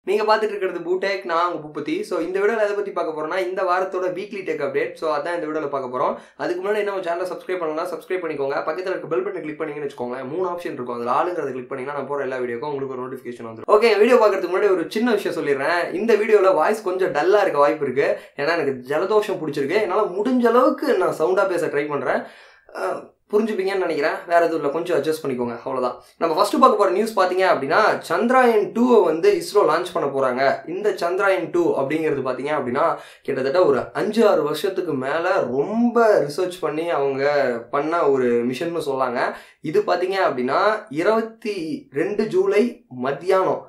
நீங்க பார்த்துட்டு இருக்கிறது பூடெக், நான் உங்க பூபதி. ஸோ இந்த வீடியோவில் எதை பற்றி பார்க்க போறோம்னா இந்த வாரத்தோட வீக்லி டெக் அப்டேட். ஸோ அதான் இந்த வீடியோவில் பார்க்க போறோம். அதுக்கு முன்னாடி என்ன சேனலை சப்ஸ்கிரைப் பண்ணலாம், சப்ஸ்கிரைப் பண்ணிக்கோங்க. பக்கத்தில் இருக்க பெல் பட்டன் கிளிக் பண்ணீங்கன்னு வச்சுக்கோங்க. 3 ஆப்ஷன் இருக்கும், அதில் ஆளுங்கிறத கிளிக் பண்ணீங்கன்னா நான் போகிற எல்லா வீடியோக்கும் உங்களுக்கு ஒரு நோட்டிஃபிகேஷன் வந்துடும். ஓகே, வீடியோ பார்க்கறதுக்கு முன்னாடி ஒரு சின்ன விஷயம் சொல்லிடுறேன். இந்த வீடியோவில் வாய்ஸ் கொஞ்சம் டல்லாக இருக்க வாய்ப்பு இருக்கு. ஏன்னா எனக்கு ஜலதோஷம் பிடிச்சிருக்கு. என்னால் முடிஞ்ச அளவுக்கு நான் சவுண்டாக பேச ட்ரை பண்ணுறேன். புரிஞ்சுப்பீங்கன்னு நினைக்கிறேன். வேற எதுவும் இல்லை, கொஞ்சம் அட்ஜஸ்ட் பண்ணிக்கோங்க, அவ்வளோதான். நம்ம ஃபர்ஸ்ட் பார்க்க போகிற நியூஸ் பார்த்தீங்க அப்படின்னா சந்திராயன் 2 வந்து இஸ்ரோ லான்ச் பண்ண போகிறாங்க. இந்த சந்திராயன் 2 அப்படிங்கிறது பார்த்தீங்க அப்படின்னா கிட்டத்தட்ட ஒரு 5-6 வருஷத்துக்கு மேலே ரொம்ப ரிசர்ச் பண்ணி அவங்க பண்ண ஒரு மிஷன்னு சொல்லாங்க. இது பார்த்தீங்க அப்படின்னா 22 ஜூலை மத்தியானம்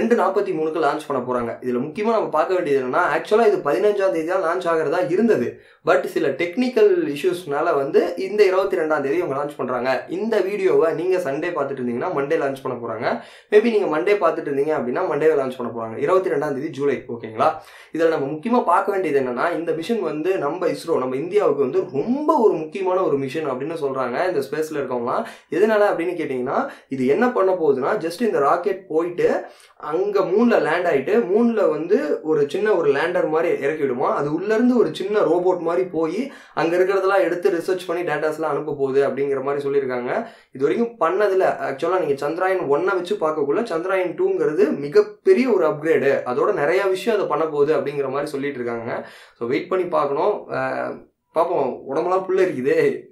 2:43 லான்ச் பண்ண போகிறாங்க. இதில் முக்கியமாக நம்ம பார்க்க வேண்டியது என்னன்னா, ஆக்சுவலாக இது 15ஆம் தேதி தான் லான்ச் ஆகிறதா இருந்தது. பட் சில டெக்னிக்கல் இஷ்யூஸ்னால வந்து இந்த 22ஆம் தேதி அவங்க லான்ச் பண்ணுறாங்க. இந்த வீடியோவை நீங்கள் சண்டே பார்த்துட்டு இருந்தீங்கன்னா மண்டே லான்ச் பண்ண போகிறாங்க. மேபி நீங்கள் மண்டே பார்த்துட்டு இருந்தீங்க அப்படின்னா மண்டேவை லான்ச் பண்ண போகிறாங்க. 22ஆம் தேதி ஜூலை. ஓகேங்களா? இதில் நம்ம முக்கியமாக பார்க்க வேண்டியது என்னன்னா, இந்த மிஷன் வந்து நம்ம இஸ்ரோ, நம்ம இந்தியாவுக்கு வந்து ரொம்ப ஒரு முக்கியமான ஒரு மிஷன் அப்படின்னு சொல்கிறாங்க இந்த ஸ்பேஸில் இருக்கவங்களாம். எதனால அப்படின்னு கேட்டிங்கன்னா, இது என்ன பண்ண போகுதுன்னா, ஜஸ்ட் இந்த ராக்கெட் போயிட்டு அங்கே மூணில் லேண்ட் ஆகிட்டு மூணில் வந்து ஒரு சின்ன ஒரு லேண்டர் மாதிரி இறக்கிவிடுமா. அது உள்ளேருந்து ஒரு சின்ன ரோபோட் மாதிரி போய் அங்கே இருக்கிறதெல்லாம் எடுத்து ரிசர்ச் பண்ணி டேட்டாஸ்லாம் அனுப்ப போகுது அப்படிங்கிற மாதிரி சொல்லியிருக்காங்க. இது வரைக்கும் பண்ணதில் ஆக்சுவலாக நீங்கள் சந்திராயன் 1 வச்சு பார்க்கக்குள்ள சந்திராயன் 2ங்கிறது மிகப்பெரிய ஒரு அப்கிரேடு. அதோட நிறையா விஷயம் அதை பண்ண போகுது அப்படிங்கிற மாதிரி சொல்லிட்டு இருக்காங்க. ஸோ வெயிட் பண்ணி பார்க்கணும். பார்ப்போம். உடம்புலாம் புள்ள இருக்குது,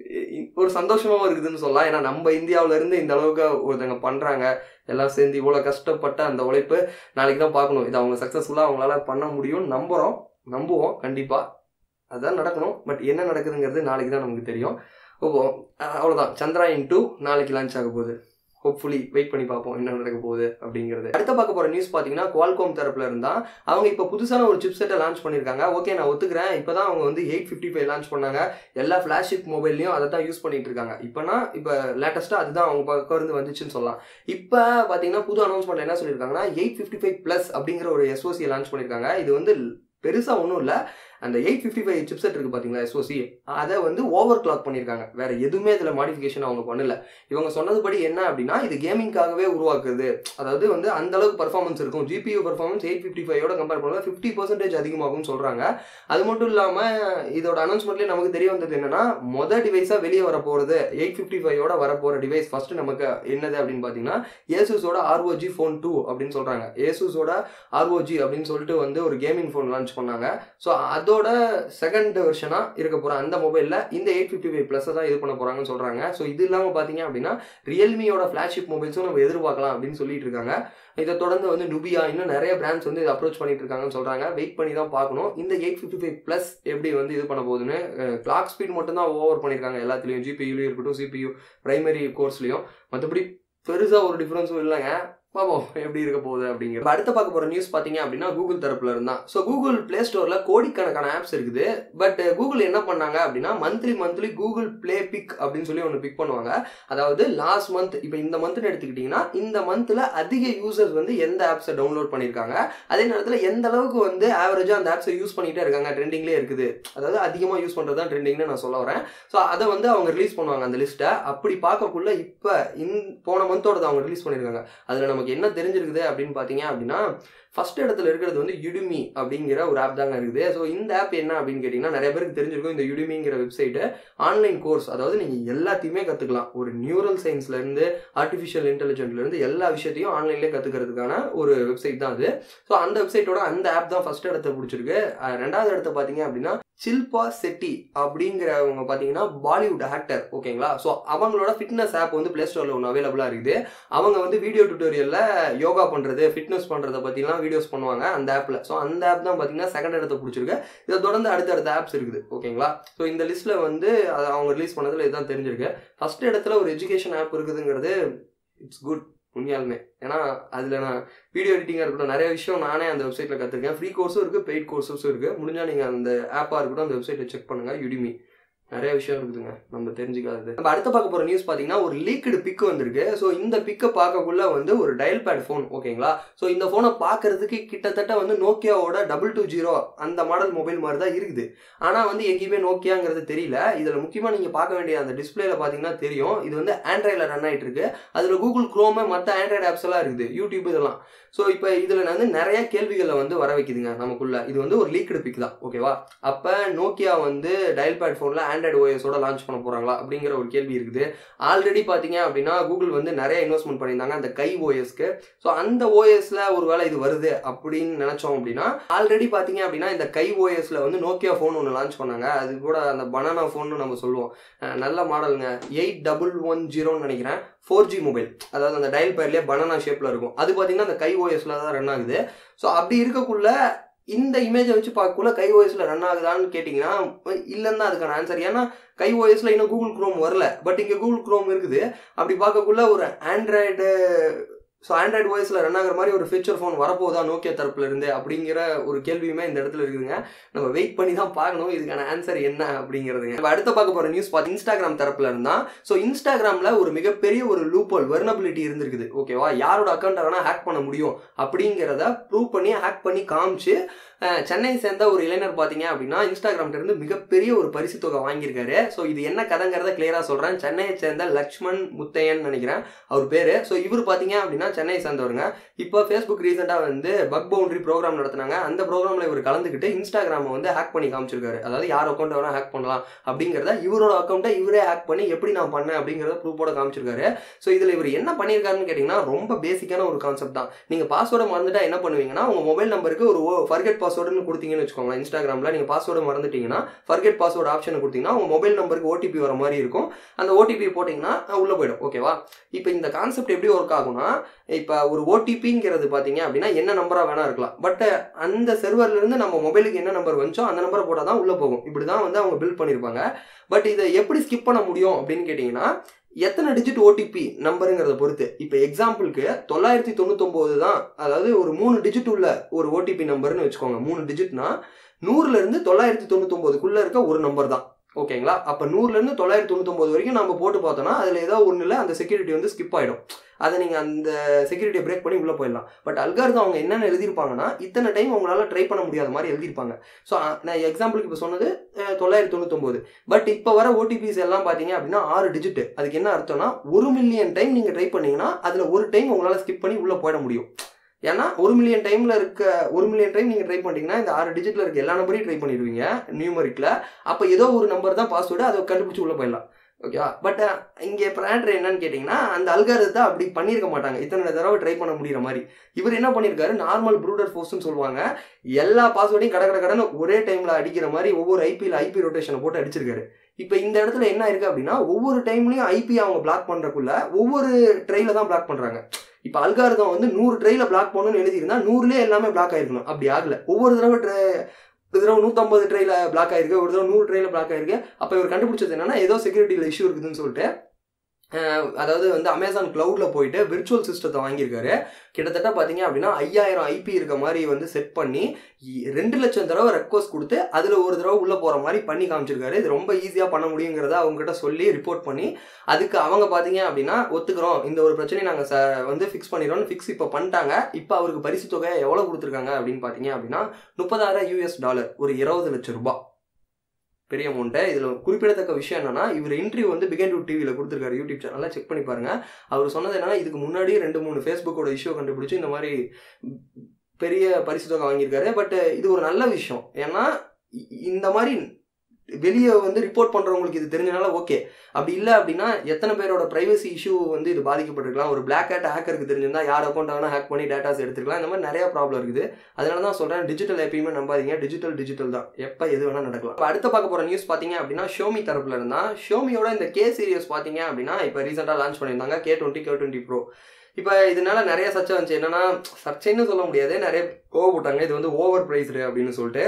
ஒரு சந்தோஷமாகவும் இருக்குதுன்னு சொல்லலாம். ஏன்னா நம்ம இந்தியாவிலேருந்து இந்த அளவுக்கு ஒருத்தங்க பண்ணுறாங்க, எல்லாம் சேர்ந்து இவ்வளோ கஷ்டப்பட்ட அந்த உழைப்பு நாளைக்கு தான் பார்க்கணும். இது அவங்க சக்ஸஸ்ஃபுல்லாக அவங்களால பண்ண முடியும்னு நம்புவோம். கண்டிப்பாக அதுதான் நடக்கணும். பட் என்ன நடக்குதுங்கிறது நாளைக்கு தான் நமக்கு தெரியும். அவ்வளோதான். சந்திராயன் 2 நாளைக்கு லான்ச் ஆக போகுது. ஹோப்ஃபுல்லி வெயிட் பண்ணி பார்ப்போம் என்ன நடக்க போகுது அப்படிங்கிறது. அடுத்த பார்க்க போகிற நியூஸ் பார்த்தீங்கன்னா குவால்காம் தரப்புல இருந்தா அவங்க இப்போ புதுசான ஒரு சிப் செட்டை லான்ச் பண்ணியிருக்காங்க. ஓகே, நான் ஒத்துக்கிறேன். இப்போ தான் அவங்க வந்து 855 லான்ச் பண்ணாங்க. எல்லா ஃப்ளாக்ஷிப் மொபைல்லையும் அதை தான் யூஸ் பண்ணிட்டு இருக்காங்க. இப்போ லேட்டஸ்ட்டாக அதுதான் அவங்க பக்கம் இருந்து வந்துச்சுன்னு சொல்லலாம். இப்போ பார்த்தீங்கன்னா புது அனௌன்ஸ்மெண்ட் என்ன சொல்லியிருக்காங்கன்னா 855+ அப்படிங்கிற ஒரு SoC லான்ச் பண்ணியிருக்காங்க. இது வந்து பெருசாக ஒன்றும் இல்லை, அந்த 855 சிப்செட் இருக்குது பார்த்தீங்களா, SoC, அதை வந்து ஓவர் கிளாக் பண்ணியிருக்காங்க. வேறு எதுவுமே இதில் மாடிஃபிகேஷன் அவங்க பண்ணல. இவங்க சொன்னதுபடி என்ன அப்படின்னா, இது கேமிங்காகவே உருவாக்குறது. அதாவது வந்து அந்த அளவுக்கு பர்ஃபார்மன்ஸ் இருக்கும். GPU பர்ஃபார்மன்ஸ் 855ஓட கம்பேர் பண்ணும்போது 50% அதிகமாகும்னு சொல்கிறாங்க. அது மட்டும் இல்லாமல் இதோட அனௌன்ஸ்மெண்ட்லேயே நமக்கு தெரிய வந்தது என்னன்னா, டிவைஸாக வெளியே வர போகிறது 855ஓட வரப்போகிற டிவைஸ் ஃபஸ்ட்டு நமக்கு என்னது அப்படின்னு பார்த்தீங்கன்னா ஏசூஸோட ROG Phone 2 அப்படின்னு சொல்கிறாங்க. ஏசூஸோட ROG அப்படின்னு சொல்லிட்டு வந்து ஒரு கேமிங் ஃபோன் லான்ச் பண்ணாங்க. ஸோ அதோட செகண்ட் வெர்ஷனாக இருக்க போகிற அந்த மொபைலில் இந்த 855+ தான் இது பண்ண போகிறாங்கன்னு சொல்கிறாங்க. ஸோ இது இல்லாமல் பார்த்தீங்க அப்படின்னா ரியல்மியோட ஃப்ளாக்ஷிப் மொபைல்ஸும் நம்ம எதிர்பார்க்கலாம் அப்படின்னு சொல்லிட்டு இருக்காங்க. இதை தொடர்ந்து வந்து நுபியா இன்னும் நிறைய பிராண்ட்ஸ் வந்து இதை அப்ரோச் பண்ணிட்டு இருக்காங்கன்னு சொல்கிறாங்க. வெயிட் பண்ணி தான் பார்க்கணும் இந்த 855+ எப்படி வந்து இது பண்ண போகுதுன்னு. கிளாக் ஸ்பீட் மட்டும்தான் ஓவர் பண்ணியிருக்காங்க எல்லாத்துலேயும், GPUலையும் இருக்கட்டும், CPU பிரைமரி கோர்ஸ்லையும். மற்றபடி பெருசாக ஒரு டிஃப்ரென்ஸும் இல்லைங்க. பாப்போம் எப்படி இருக்க போகுது அப்படிங்கிறது. அடுத்த பார்க்க போகிற நியூஸ் பார்த்தீங்க அப்படின்னா கூகுள் தரப்புல இருந்தா. ஸோ கூகுள் பிளே ஸ்டோரில் கோடிக்கணக்கான ஆப்ஸ் இருக்குது. பட் கூகுள் என்ன பண்ணாங்க அப்படின்னா மந்த்லி கூகுள் பிளே பிக் அப்படின்னு சொல்லி ஒன்று பிக் பண்ணுவாங்க. அதாவது லாஸ்ட் மந்த், இப்போ இந்த மந்த்னு எடுத்துக்கிட்டிங்கன்னா இந்த மந்தில் அதிக யூசர்ஸ் வந்து எந்த ஆப்ஸை டவுன்லோட் பண்ணியிருக்காங்க, அதே நேரத்தில் எந்த அளவுக்கு வந்து ஆவரேஜாக அந்த ஆப்ஸை யூஸ் பண்ணிகிட்டே இருக்காங்க, ட்ரெண்டிங்லேயே இருக்குது. அதாவது அதிகமாக யூஸ் பண்ணுறது தான் ட்ரெண்டிங்னு நான் சொல்ல வரேன். ஸோ அதை வந்து அவங்க ரிலீஸ் பண்ணுவாங்க அந்த லிஸ்ட்டை. அப்படி பார்க்கக்குள்ள இப்போ போன மந்தோட அவங்க ரிலீஸ் பண்ணியிருக்காங்க. அதில் நமக்கு என்ன தெரிஞ்சிருக்குது அப்படின்னு பார்த்தீங்க அப்படின்னா, ஃபர்ஸ்ட் இடத்துல இருக்கிறது வந்து யுடிமி அப்படிங்கிற ஒரு ஆப் தாங்க இருக்குது. ஸோ இந்த ஆப் என்ன அப்படின்னு கேட்டிங்கன்னா, நிறைய பேருக்கு தெரிஞ்சிருக்கும். இந்த யுடிமிங்கிற வெப்சைட்டு ஆன்லைன் கோர்ஸ், அதாவது நீங்கள் எல்லாத்தையுமே கற்றுக்கலாம். ஒரு நியூரல் சயின்ஸ்லேருந்து ஆர்டிஃபிஷியல் இன்டெலிஜென்ட்லேருந்து எல்லா விஷயத்தையும் ஆன்லைன்லேயே கற்றுக்கிறதுக்கான ஒரு வெப்சைட் தான் அது. ஸோ அந்த வெப்சைட்டோட அந்த ஆப் தான் ஃபர்ஸ்ட் இடத்த பிடிச்சிருக்கு. ரெண்டாவது இடத்த பார்த்தீங்க அப்படின்னா ஷில்பா செட்டி அப்படிங்கிறவங்க பார்த்தீங்கன்னா பாலிவுட் ஆக்டர். ஓகேங்களா? ஸோ அவங்களோட ஃபிட்னஸ் ஆப் வந்து பிளே ஸ்டோரில் ஒன்று அவைலபிளாக இருக்குது. அவங்க வந்து வீடியோ டியூட்டோரியலில் யோகா பண்ணுறது, ஃபிட்னஸ் பண்ணுறதை பற்றிலாம் வீடியோஸ் பண்ணுவாங்க அந்த ஆப்பில். ஸோ அந்த ஆப் தான் பார்த்தீங்கன்னா செகண்ட் இடத்த பிடிச்சிருக்கு. இதை தொடர்ந்து அடுத்தடுத்த ஆப்ஸ் இருக்குது. ஓகேங்களா? ஸோ இந்த லிஸ்ட்டில் வந்து அவங்க ரிலீஸ் பண்ணதில் இதுதான் தெரிஞ்சிருக்கு. ஃபர்ஸ்ட் இடத்துல ஒரு எஜுகேஷன் ஆப் இருக்குதுங்கிறது இட்ஸ் குட் உண்மையாலுமே. ஏன்னா அதில் நான் வீடியோ எடிட்டிங்காக இருக்கட்டும், நிறைய விஷயம் நானே அந்த வெப்சைட்டில் கற்றுருக்கேன். ஃப்ரீ கோர்ஸும் இருக்குது, பெய்ட் கோர்ஸஸும் இருக்குது. முடிஞ்சால் நீங்கள் அந்த ஆப்பாக இருக்கட்டும் அந்த வெப்சைட்டை செக் பண்ணுங்கள், யுடிமி. நிறைய விஷயம் இருக்குதுங்க நம்ம தெரிஞ்சுக்காதது. நம்ம அடுத்து பார்க்க போகிற நியூஸ் பார்த்தீங்கன்னா ஒரு லீக்டு பிக் வந்திருக்கு. ஸோ இந்த பிக்கை பார்க்கக்குள்ள வந்து ஒரு டயல் பேட் ஃபோன், ஓகேங்களா. ஸோ இந்த ஃபோனை பார்க்கறதுக்கு கிட்டத்தட்ட வந்து நோக்கியாவோட 220 அந்த மாடல் மொபைல் மாதிரி தான் இருக்குது. ஆனால் வந்து எங்கேயுமே நோக்கியாங்கிறது தெரியல. இதில் முக்கியமாக நீங்கள் பார்க்க வேண்டிய அந்த டிஸ்பிளேல பார்த்தீங்கன்னா தெரியும், இது வந்து ஆண்ட்ராய்டில் ரன் ஆகிட்டு இருக்கு. அதில் கூகுள் குரோமு மற்ற ஆண்ட்ராய்டு ஆப்ஸ் எல்லாம் இருக்குது, யூடியூப் இதெல்லாம். ஸோ இப்போ இதில் வந்து நிறைய கேள்விகளை வந்து வர வைக்குதுங்க நமக்குள்ள. இது வந்து ஒரு லீக்டு பிக் தான், ஓகேவா. அப்போ நோக்கியா வந்து டயல் பேட் ஃபோனில் ஆண்ட்ராய்டு ஓஎஸோட லான்ச் பண்ண போகிறாங்களா அப்படிங்கிற ஒரு கேள்வி இருக்குது. ஆல்ரெடி பார்த்தீங்க அப்படின்னா கூகுள் வந்து நிறைய இன்வெஸ்ட்மெண்ட் பண்ணியிருந்தாங்க அந்த கை ஓஎஸ்க்கு. ஸோ அந்த ஓஎஸில் ஒரு வேளை இது வருது அப்படின்னு நினச்சோம் அப்படின்னா, ஆல்ரெடி பார்த்தீங்க அப்படின்னா இந்த கை ஓஎஸில் வந்து நோக்கியா ஃபோன் ஒன்று லான்ச் பண்ணாங்க. அது கூட அந்த பனானா ஃபோன்னு நம்ம சொல்லுவோம். நல்ல மாடலுங்க, 8110 நினைக்கிறேன், 4G மொபைல். அதாவது அந்த டயல் பேட்லேயே பனானா ஷேப்பில் இருக்கும். அது பார்த்தீங்கன்னா அந்த கை ஓஎஸில் தான் ரன் ஆகுது. ஸோ அப்படி இருக்கக்குள்ள இந்த இமேஜை வச்சு பார்க்கக்குள்ள கை ஓஎஸில் ரன் ஆகுதான்னு கேட்டிங்கன்னா இல்லைன்னு தான் அதுக்கான ஆன்சர். ஏன்னா கை ஓஎஸில் இன்னும் கூகுள் குரோம் வரல, பட் இங்கே கூகுள் குரோம் இருக்குது. அப்படி பார்க்கக்குள்ள ஒரு ஆண்ட்ராய்டு ஓஎஸில் ரன் ஆகிற மாதிரி ஒரு ஃபீச்சர் ஃபோன் வரப்போதா நோக்கியா தரப்புல இருந்து அப்படிங்கிற ஒரு கேள்வியுமே இந்த இடத்துல இருக்குதுங்க. நம்ம வெயிட் பண்ணி தான் பார்க்கணும் இதுக்கான ஆன்சர் என்ன அப்படிங்கிறதுங்க. நம்ம அடுத்த பார்க்க போகிற நியூஸ் பார்த்து இன்ஸ்டாகிராம் தரப்புல இருந்தால். ஸோ இன்ஸ்டாகிராமில் ஒரு மிகப்பெரிய ஒரு லூப்போல் வெர்னபிலிட்டி இருந்திருக்குது, ஓகேவா. யாரோட அக்கௌண்ட்டை வேணால் ஹேக் பண்ண முடியும் அப்படிங்கிறத ப்ரூவ் பண்ணி ஹேக் பண்ணி காமிச்சு சென்னையை சேர்ந்த ஒரு இளைஞர் பார்த்தீங்க அப்படின்னா இன்ஸ்டாகிராம்ல இருந்து மிகப்பெரிய ஒரு பரிசு தொகை வாங்கியிருக்காரு. ஸோ இது என்ன கதைங்கிறத கிளியராக சொல்கிறேன். சென்னையை சேர்ந்த லக்ஷ்மண் முத்தையன் நினைக்கிறேன் அவர் பேர். ஸோ இவர் பார்த்தீங்க அப்படின்னா சென்னையை சேர்ந்தவருங்க. இப்போ ஃபேஸ்புக் ரீசெண்டாக வந்து பக் பவுண்டரி ப்ரோக்ராம் நடத்தினாங்க. அந்த ப்ரோக்ராமில் இவர் கலந்துக்கிட்டு இன்ஸ்டாகிராமை வந்து ஹேக் பண்ணி காமிச்சிருக்காரு. அதாவது யார் அக்கௌண்ட்டை வேணால் ஹேக் பண்ணலாம் அப்படிங்கிறத இவரோட அக்கௌண்ட்டை இவரே ஹேக் பண்ணி எப்படி நான் பண்ணேன் அப்படிங்கிறத ப்ரூஃபோட காமிச்சிருக்காரு. ஸோ இதில் இவர் என்ன பண்ணியிருக்காருன்னு கேட்டிங்கன்னா ரொம்ப பேசிக்கான ஒரு கான்செப்ட் தான். நீங்கள் பாஸ்வேர்டை மறந்துட்டா என்ன பண்ணுவீங்கன்னா உங்கள் மொபைல் நம்பருக்கு ஒரு ஃபர்கெட் பாஸ்வேர்டுன்னு கொடுத்தீங்கன்னு வச்சுக்கோங்களேன். இன்ஸ்டாகிராமில் நீங்கள் பாஸ்வேர்டு மறந்துட்டீங்கன்னா ஃபர்கெட் பாஸ்வேர்டு ஆப்ஷனை கொடுத்தீங்கன்னா உங்கள் மொபைல் நம்பருக்கு ஓடிபி வர மாதிரி இருக்கும். அந்த ஓடிபி போட்டிங்கன்னா உள்ளே போயிடும், ஓகேவா. இப்போ இந்த கான்செப்ட் எப்படி ஒர்க் ஆகும்னா, இப்போ ஒரு ஓடிபிங்கிறது பார்த்தீங்க அப்படின்னா என்ன நம்பராக வேணா இருக்கலாம். பட் அந்த சர்வர்லேருந்து நம்ம மொபைலுக்கு என்ன நம்பர் வந்துச்சோ அந்த நம்பரை போட்டால் தான் உள்ளே போகும். இப்படி தான் வந்து அவங்க பில்ட் பண்ணியிருப்பாங்க. பட் இதை எப்படி ஸ்கிப் பண்ண முடியும் அப்படின்னு கேட்டிங்கன்னா எத்தனை டிஜிட் ஓடிபி நம்பருங்கிறத பொறுத்து. இப்போ எக்ஸாம்பிளுக்கு 999 தான், அதாவது ஒரு 3 டிஜிட் உள்ள ஒரு ஓடிபி நம்பர்னு வச்சுக்கோங்க. 3 டிஜிட்னா 100லேருந்து 999க்குள்ளே இருக்க ஒரு நம்பர் தான், ஓகேங்களா. அப்போ 100லேருந்து 999 வரைக்கும் நம்ம போட்டு பார்த்தோம்னா அதில் ஏதோ ஒன்றில் அந்த செக்யூரிட்டி வந்து ஸ்கிப் ஆகிடும். அதை நீங்கள் அந்த செக்யூரிட்டியை பிரேக் பண்ணி உள்ளே போயிடலாம். பட் அல்காரிதம் அவங்க என்னென்ன எழுதியிருப்பாங்கன்னா இத்தனை டைம் உங்களால் ட்ரை பண்ண முடியாத மாதிரி எழுதியிருப்பாங்க. ஸோ நான் எக்ஸாம்பிளுக்கு இப்போ சொன்னது 999. பட் இப்போ வர ஓடிபிஸ் எல்லாம் பார்த்தீங்க அப்படின்னா 6 டிஜிட். அதுக்கு என்ன அர்த்தம்னா 1 மில்லியன் டைம் நீங்கள் ட்ரை பண்ணீங்கன்னா அதில் ஒரு டைம் உங்களால் ஸ்கிப் பண்ணி உள்ளே போயிட முடியும். ஏன்னா 1 மில்லியன் டைம் நீங்கள் ட்ரை பண்ணிட்டீங்கன்னா இந்த 6 டிஜிட்டில் இருக்க எல்லா நம்பரையும் ட்ரை பண்ணிடுவீங்க நியூமரிக்கில். அப்போ ஏதோ ஒரு நம்பர் தான் பாஸ்வேர்டு, அதை கண்டுபிடிச்சி உள்ளே போயிடலாம், ஓகேவா. பட் இங்கே பிராண்டர் என்னன்னு கேட்டிங்கன்னா அந்த அல்காரிதத்தை அப்படி பண்ணியிருக்க மாட்டாங்க, இத்தனை தடவை ட்ரை பண்ண முடிகிற மாதிரி. இவர் என்ன பண்ணியிருக்காரு, நார்மல் ப்ரூடர் ஃபோர்ஸ்ன்னு சொல்லுவாங்க, எல்லா பாஸ்வேர்டையும் கடன்னு ஒரே டைமில் அடிக்கிற மாதிரி ஒவ்வொரு ஐபி ரொட்டேஷனை போட்டு அடிச்சிருக்காரு. இப்போ இந்த இடத்துல என்ன இருக்குது அப்படின்னா ஒவ்வொரு டைம்லையும் ஐபி அவங்க பிளாக் பண்ணுறக்குள்ள ஒவ்வொரு ட்ரையில் தான் பிளாக் பண்ணுறாங்க. இப்போ அல்காரிதம் வந்து 100 ட்ரையில் பிளாக் பண்ணணும்னு எழுதியிருந்தா 100லே எல்லாமே பிளாக் ஆகிருக்கணும். அப்படி ஆகலை. ஒவ்வொரு தடவை 150 ட்ரையில் பிளாக் ஆயிருக்கு, ஒரு தடவை 100 ட்ரையில் பிளாக் ஆயிருக்கு. அப்போ இவர் கண்டுபிடிச்சது என்னன்னா ஏதோ செக்யூரிட்டியில் இஷ்யூ இருக்குதுன்னு சொல்லிட்டு அதாவது வந்து அமேசான் கிளவுடில் போயிட்டு விர்ச்சுவல் சிஸ்டத்தை வாங்கியிருக்காரு. கிட்டத்தட்ட பார்த்தீங்க அப்படின்னா 5000 ஐபி இருக்க மாதிரி வந்து செட் பண்ணி 2 லட்சம் தடவை ரெக்வஸ்ட் கொடுத்து அதில் ஒரு தடவை உள்ளே போகிற மாதிரி பண்ணி காமிச்சிருக்காரு. இது ரொம்ப ஈஸியாக பண்ண முடியுங்கிறத அவங்ககிட்ட சொல்லி ரிப்போர்ட் பண்ணி அதுக்கு அவங்க பார்த்தீங்க அப்படின்னா ஒத்துக்கிறோம், இந்த ஒரு பிரச்சனையை நாங்கள் வந்து ஃபிக்ஸ் பண்ணிடுறோம்னு ஃபிக்ஸ் இப்போ பண்ணிட்டாங்க. இப்போ அவருக்கு பரிசு தொகை எவ்வளோ கொடுத்துருக்காங்க அப்படின்னு பார்த்தீங்க அப்படின்னா $30,000, ஒரு 20 லட்சம் ரூபாய். பெரிய அமௌண்ட்டு. இதில் குறிப்பிடத்தக்க விஷயம் என்னன்னா இவர் இன்டர்வியூ வந்து பிகன் டு டிவியில் கொடுத்துருக்காரு, யூடியூப் சேனலில் செக் பண்ணி பாருங்க. அவர் சொன்னது என்னன்னா இதுக்கு முன்னாடி 2-3 ஃபேஸ்புக்கோட இஷ்யூ கண்டுபிடிச்சி இந்த மாதிரி பெரிய பரிசு தொகை வாங்கியிருக்காரு. பட் இது ஒரு நல்ல விஷயம். ஏன்னா இந்த மாதிரி வெளியே வந்து ரிப்போர்ட் பண்ணுறவங்களுக்கு இது தெரிஞ்சனால ஓகே. அப்படி இல்லை அப்படின்னா எத்தனை பேரோட ப்ரைவசி இஷ்யூ வந்து இது பாதிக்கப்பட்டிருக்கலாம். ஒரு பிளாக் ஹேட் ஹேக்கருக்கு தெரிஞ்சிருந்தா யார் அக்கௌண்ட் வேணால் ஹேக் பண்ணி டேட்டாஸ் எடுத்துக்கலாம். இந்த மாதிரி நிறையா ப்ராப்ளம் இருக்குது. அதனால தான் சொல்கிறேன், டிஜிட்டல் எப்பயுமே நம்பாதீங்க, டிஜிட்டல் தான், எப்போ எது வேணால் நடக்கலாம். இப்போ அடுத்த பார்க்க போகிற நியூஸ் பார்த்தீங்க அப்படின்னா ஷோமி தரப்புல இருந்தால் ஷோமியோட இந்த கே சீரியஸ் பார்த்தீங்க அப்படின்னா இப்போ ரீசெண்டாக லான்ச் பண்ணியிருந்தாங்க K20 Pro. இப்போ இதனால நிறைய சர்ச்சை வந்துச்சு. என்னன்னா சர்ச்சைன்னு சொல்ல முடியாது, நிறைய கோவப்பட்டாங்க, இது வந்து ஓவர் ப்ரைஸ்டு அப்படின்னு சொல்லிட்டு.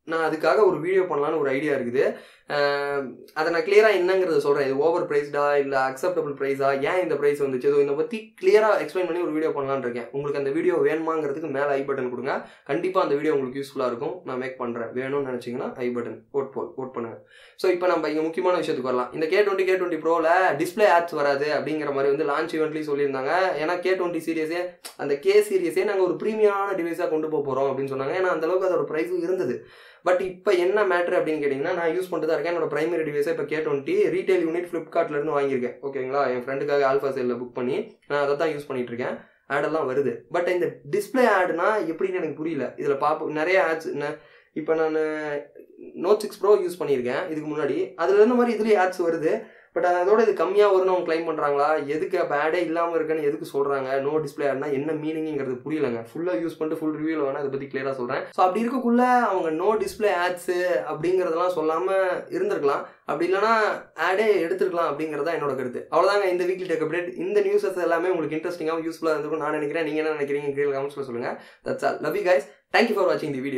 நான் அதுக்காக ஒரு வீடியோ பண்ணலான்னு ஒரு ஐடியா இருக்குது. அதை நான் கிளியராக என்னங்கிறத சொல்கிறேன். இது ஓவர் ப்ரைஸ்டா இல்லை அக்செப்டபிள் ப்ரைஸா, ஏன் இந்த ப்ரைஸ் வந்துச்சு, இதை பற்றி கிளியராக எக்ஸ்பிளைன் பண்ணி ஒரு வீடியோ பண்ணலான்னு இருக்கேன். உங்களுக்கு அந்த வீடியோ வேணுமாங்கிறதுக்கு மேலே ஐ பட்டன் கொடுங்க. கண்டிப்பாக அந்த வீடியோ உங்களுக்கு யூஸ்ஃபுல்லாக இருக்கும். நான் மேக் பண்ணுறேன். வேணும்னு நினச்சிங்கன்னா ஐ பட்டன் ஓட் பண்ணுங்கள். ஸோ இப்போ நம்ம இங்கே முக்கியமான விஷயத்துக்கு வரலாம். இந்த K20 Proவில் டிஸ்பிளே ஆட்ஸ் வராது அப்படிங்கிற மாதிரி வந்து லான்ச் ஈவெண்ட்லேயும் சொல்லியிருந்தாங்க. ஏன்னா K20 சீரியஸே, அந்த K சீரியஸே நாங்கள் ஒரு ப்ரீமியமான டிவைஸாக கொண்டு போக போகிறோம் அப்படின்னு சொன்னாங்க. ஏன்னா அந்தளவுக்கு அதோட ப்ரைஸும் இருந்தது. பட் இப்போ என்ன மேட்ரு அப்படின்னு கேட்டிங்கன்னா, நான் யூஸ் பண்ணிட்டு தான் இருக்கேன். என்னோட பிரைமரி டிவைஸை இப்போ K20 ரீட்டைல் யூனிட் ஃப்ளிப்கார்ட்லேருந்து வாங்கியிருக்கேன். ஓகேங்களா, என் ஃப்ரெண்டுக்காக ஆல்ஃபா சேலில் புக் பண்ணி நான் அதை தான் யூஸ் பண்ணிட்டு இருக்கேன். ஆடெல்லாம் வருது. பட் இந்த டிஸ்பிளே ஆடுனா எப்படின்னு எனக்கு புரியல. இதில் நிறைய ஆட்ஸ் இப்போ நான் Note 6 Pro யூஸ் பண்ணியிருக்கேன் இதுக்கு முன்னாடி. அதில் இருந்த மாதிரி இதுலேயே ஆட்ஸ் வருது. பட் அதோட இது கம்மியாக வரும்னு அவங்க கிளைம் பண்ணுறாங்களா, எதுக்கு அப்போ ஆடே இல்லாமல் இருக்குன்னு எதுக்கு சொல்கிறாங்க, நோ டிஸ்பிளே ஆட்னா என்ன மீனிங்கிறது புரியலங்க. ஃபுல்லாக யூஸ் பண்ணிட்டு ஃபுல் ரிவ்யூவில் வேணால் அதை பற்றி கிளியராக சொல்கிறேன். ஸோ அப்படி இருக்கக்குள்ள அவங்க நோ டிஸ்பிளே ஆட்ஸு அப்படிங்கிறதெல்லாம் சொல்லாமல் இருந்திருக்கலாம். அப்படி இல்லைனா ஆடே எடுத்துருக்கலாம் அப்படிங்கிறதா என்னோட கருத்து. அவ்வளோதாங்க இந்த வீக்லி டெக் அப்டேட். இந்த நியூஸஸ் எல்லாமே உங்களுக்கு இன்ட்ரெஸ்டிங்காக யூஸ்ஃபுல்லாக இருந்திருக்கும் நான் நினைக்கிறேன். நீங்கள் என்ன நினைக்கிறீங்க கீழே கமெண்ட்ஸில் சொல்லுங்கள். That's all. Love you guys. Thank you for வாட்சிங் தி வீடியோ.